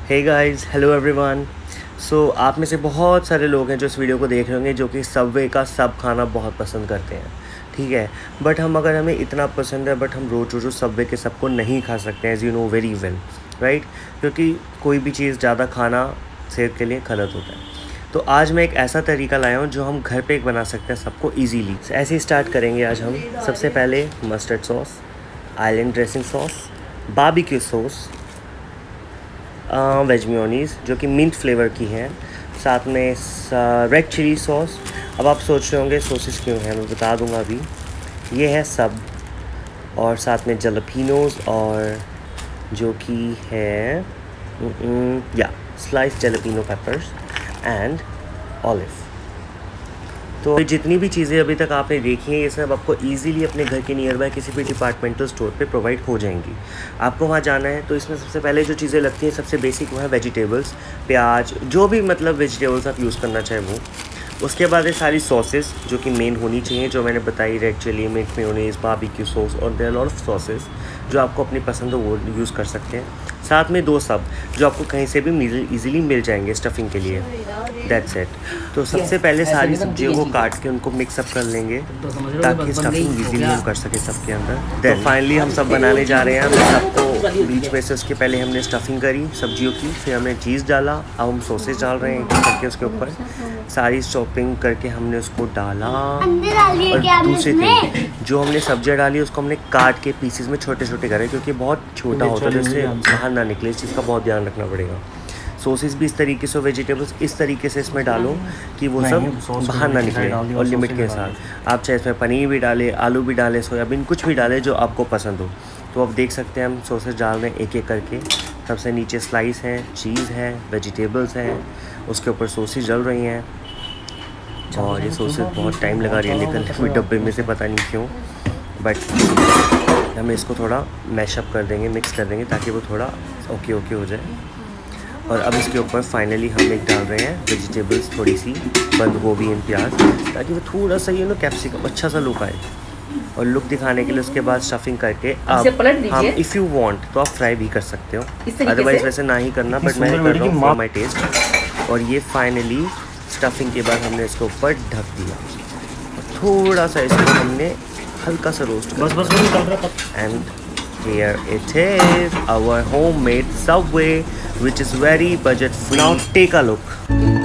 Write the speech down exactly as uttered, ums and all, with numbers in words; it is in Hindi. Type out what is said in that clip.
हे गाइस, हेलो एवरीवन। सो आप में से बहुत सारे लोग हैं जो इस वीडियो को देख रहे होंगे जो कि सबवे का सब खाना बहुत पसंद करते हैं, ठीक है। बट हम अगर हमें इतना पसंद है बट हम रोज़ रोज़ सबवे के सबको नहीं खा सकते हैं, as you know very well, right. क्योंकि कोई भी चीज़ ज़्यादा खाना सेहत के लिए गलत होता है। तो आज मैं एक ऐसा तरीका लाया हूँ जो हम घर पे बना सकते हैं सबको ईजीली। ऐसे ही स्टार्ट करेंगे आज हम। सबसे पहले mustard sauce, island dressing sauce, barbecue sauce, veg mayonnaise जो कि मिंट फ्लेवर की है, साथ में रेड चिली सॉस। अब आप सोच रहे होंगे सॉसेस क्यों हैं, मैं बता दूंगा अभी। ये है सब, और साथ में जलपीनोज और जो कि है या slice jalapeno peppers and olive. तो जितनी भी चीज़ें अभी तक आपने देखी हैं ये सब आपको इजीली अपने घर के नियर बाय किसी भी डिपार्टमेंटल स्टोर पे प्रोवाइड हो जाएंगी। आपको वहाँ जाना है तो इसमें सबसे पहले जो चीज़ें लगती हैं सबसे बेसिक वो है वेजिटेबल्स, प्याज, जो भी मतलब वेजिटेबल्स आप यूज़ करना चाहे वो। उसके बाद है सारी सॉसेस जो कि मेन होनी चाहिए, जो मैंने बताई, red chilli, mint mayonnaise, barbecue sauce, और देयर लॉट ऑफ सॉसेस जो आपको अपनी पसंद हो वो यूज़ कर सकते हैं। साथ में दो सब जो आपको कहीं से भी इजीली मिल जाएंगे स्टफिंग के लिए, दैट्स इट। तो सबसे पहले सारी सब्जियों को काट के उनको मिक्सअप कर लेंगे ताकि स्टफिंग इजीली हम कर सके सबके अंदर। देन फाइनली हम सब बनाने जा रहे हैं। सबको बीच में से उसके पहले हमने स्टफिंग करी सब्जियों की, फिर हमने चीज़ डाला, अब हम सॉसेज डाल रहे हैं करके उसके ऊपर सारी शॉपिंग करके हमने उसको डाला। और दूसरी थिंग जो हमने सब्जियाँ डाली उसको हमने काट के पीसेस में छोटे छोटे करे, क्योंकि बहुत छोटा होता है तो इससे बाहर ना निकले, इस चीज़ का बहुत ध्यान रखना पड़ेगा। सॉसेस भी इस तरीके से, वेजिटेबल्स इस तरीके से इसमें डालो कि वो सब बाहर ना निकले, और लिमिट के साथ। आप चाहे इसमें पनीर भी डालें, आलू भी डालें, सोयाबीन, कुछ भी डालें जो आपको पसंद हो। तो आप देख सकते हैं हम सॉसेस डाल रहे हैं एक एक करके। सबसे नीचे स्लाइस है, चीज़ है, वेजिटेबल्स हैं, उसके ऊपर सॉसेस डल रही हैं। और ये सॉसेस बहुत टाइम लगा रही है निकलने में डब्बे में से, पता नहीं क्यों, बट हम इसको थोड़ा मैशअप कर देंगे, मिक्स कर देंगे ताकि वो थोड़ा ओके ओके हो जाए। और अब इसके ऊपर फाइनली हम एक डाल रहे हैं वेजिटेबल्स, थोड़ी सी बंद गोभी एंड प्याज, ताकि वो थोड़ा सा ये ना कैप्सिकम अच्छा सा लुक आए। और लुक दिखाने के लिए उसके बाद स्टफिंग करके अब हम इफ़ यू वांट तो आप फ्राई भी कर सकते हो, अदरवाइज वैसे ना ही करना, बट मैं कर रहा हूँ फॉर माई टेस्ट। और ये फाइनली स्टफिंग के बाद हमने इसके ऊपर ढक दिया, थोड़ा सा इसको हमने हल्का सा रोस्ट, बस बस and here it is, our homemade Subway, which is very budget free. Now take a look.